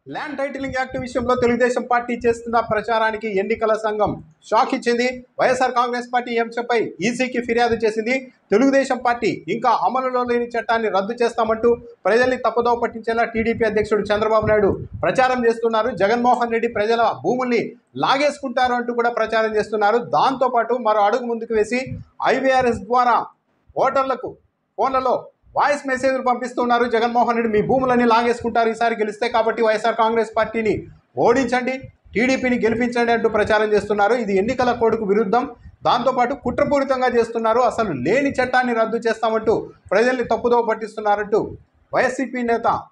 Land titling act విషయంలో Telugu Desam party చేస్తున్న ప్రచారానికి ఎన్నికల సంఘం షాక్ ఇచ్చింది. వైఎస్ఆర్ కాంగ్రెస్ పార్టీ ఈ అంశంపై ఈసీకి ఫిర్యాదు చేసింది. తెలుగుదేశం పార్టీ ఇంకా అమలులో లేని చట్టాన్ని రద్దు చేస్తామంటూ ప్రజల్ని తప్పుదోవ పట్టించేలా టీడీపీ అధ్యక్షుడు చంద్రబాబు నాయుడు ప్రచారం చేస్తున్నారు. జగన్మోహన్ రెడ్డి ప్రజల భూముల్ని లాగేసుకుంటారు అంటూ కూడా ప్రచారం చేస్తున్నారు. దాంతోపాటు మరో అడుగు ముందుకు వేసి ఐవీఆర్ఎస్ ద్వారా ఓటర్లకు ఫోన్లలో వాయిస్ మెసేజ్లు పంపిస్తున్నారు. జగన్మోహన్ రెడ్డి మీ భూములన్నీ లాగేసుకుంటారు ఈసారి గెలిస్తే, కాబట్టి వైఎస్ఆర్ కాంగ్రెస్ పార్టీని ఓడించండి, టీడీపీని గెలిపించండి అంటూ ప్రచారం చేస్తున్నారు. ఇది ఎన్నికల కోడ్కు విరుద్ధం. దాంతోపాటు కుట్రపూరితంగా చేస్తున్నారు. అసలు లేని చట్టాన్ని రద్దు చేస్తామంటూ ప్రజల్ని తప్పుదోవ పట్టిస్తున్నారంటూ వైసీపీ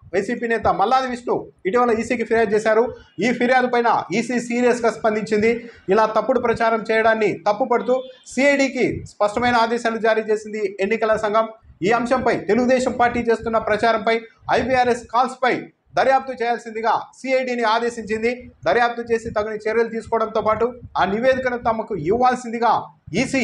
నేత మల్లాది విష్ణు ఇటీవల ఈసీకి ఫిర్యాదు చేశారు. ఈ ఫిర్యాదు పైన ఈసీ సీరియస్గా స్పందించింది. ఇలా తప్పుడు ప్రచారం చేయడాన్ని తప్పుపడుతూ సిఐడికి స్పష్టమైన ఆదేశాలు జారీ చేసింది ఎన్నికల సంఘం. ఈ అంశంపై తెలుగుదేశం పార్టీ చేస్తున్న ప్రచారంపై ఐవీఆర్ఎస్ కాల్స్పై దర్యాప్తు చేయాల్సిందిగా సిఐడిని ఆదేశించింది. దర్యాప్తు చేసి తగిన చర్యలు తీసుకోవడంతో పాటు ఆ నివేదికను తమకు ఇవ్వాల్సిందిగా ఈసీ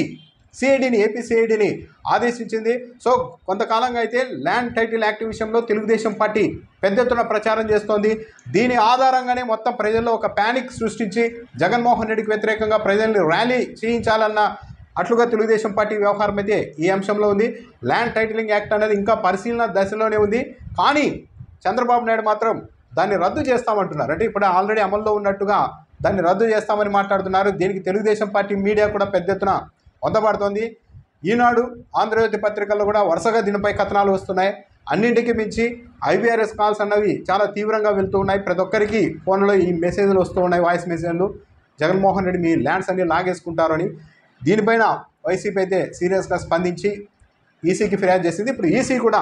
ఏపీ సిఐడిని ఆదేశించింది. సో కొంతకాలంగా అయితే ల్యాండ్ టైటిల్ యాక్ట్ విషయంలో తెలుగుదేశం పార్టీ పెద్ద ఎత్తున ప్రచారం చేస్తోంది. దీని ఆధారంగానే మొత్తం ప్రజల్లో ఒక ప్యానిక్ సృష్టించి జగన్మోహన్ రెడ్డికి వ్యతిరేకంగా ప్రజల్ని ర్యాలీ చేయించాలన్న అట్లుగా తెలుగుదేశం పార్టీ వ్యవహారం అయితే ఈ అంశంలో ఉంది. ల్యాండ్ టైటిలింగ్ యాక్ట్ అనేది ఇంకా పరిశీలన దశలోనే ఉంది. కానీ చంద్రబాబు నాయుడు మాత్రం దాన్ని రద్దు చేస్తామంటున్నారు. అంటే ఇప్పుడు ఆల్రెడీ అమల్లో ఉన్నట్టుగా దాన్ని రద్దు చేస్తామని మాట్లాడుతున్నారు. దీనికి తెలుగుదేశం పార్టీ మీడియా కూడా పెద్ద ఎత్తున వందపడుతోంది. ఈనాడు, ఆంధ్రజ్యోతి పత్రికల్లో కూడా వరుసగా దీనిపై కథనాలు వస్తున్నాయి. అన్నింటికి మించి ఐవీఆర్ఎస్ కాల్స్ అన్నవి చాలా తీవ్రంగా వెళ్తూ ఉన్నాయి. ప్రతి ఒక్కరికి ఫోన్లో ఈ మెసేజ్లు వస్తూ ఉన్నాయి, వాయిస్ మెసేజ్లు. జగన్మోహన్ రెడ్డి మీ ల్యాండ్స్ అన్ని లాగేసుకుంటారు అని. దీనిపైన వైసీపీ అయితే సీరియస్గా స్పందించి ఈసీకి ఫిర్యాదు చేసింది. ఇప్పుడు ఈసీ కూడా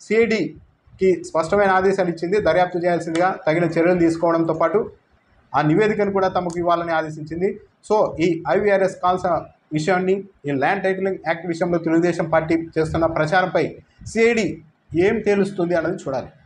సిఐడికి స్పష్టమైన ఆదేశాలు ఇచ్చింది. దర్యాప్తు చేయాల్సిందిగా తగిన చర్యలు తీసుకోవడంతో పాటు ఆ నివేదికను కూడా తమకు ఇవ్వాలని ఆదేశించింది. సో ఈ ఐవీఆర్ఎస్ కాల్స్ విషయాన్ని, ఈ ల్యాండ్ టైటిలింగ్ యాక్ట్ విషయంలో తెలుగుదేశం పార్టీ చేస్తున్న ప్రచారంపై సిఐడి ఏం తేలుస్తుంది అన్నది చూడాలి.